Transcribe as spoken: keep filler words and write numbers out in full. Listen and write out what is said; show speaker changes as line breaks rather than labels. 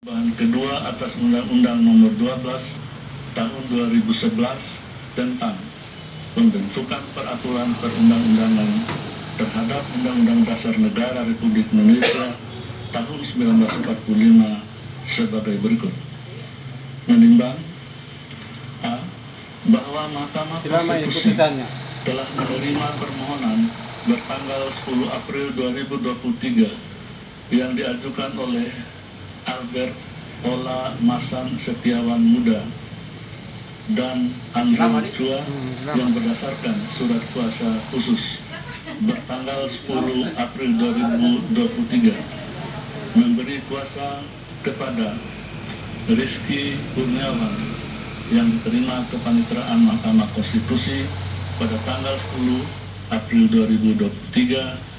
Bahan kedua atas Undang-Undang Nomor dua belas Tahun dua ribu sebelas tentang pembentukan peraturan perundang-undangan terhadap Undang-Undang Dasar Negara Republik Indonesia tahun seribu sembilan ratus empat puluh lima sebagai berikut. Menimbang A. Bahwa Mahkamah Konstitusi telah menerima permohonan bertanggal sepuluh April dua ribu dua puluh tiga yang diajukan oleh Albert Ola Masan Setiawan Muda dan Andrew Chua yang berdasarkan surat kuasa khusus bertanggal sepuluh April dua ribu dua puluh tiga memberi kuasa kepada Rizky Kurniawan yang diterima kepaniteraan Mahkamah Konstitusi pada tanggal sepuluh April dua ribu dua puluh tiga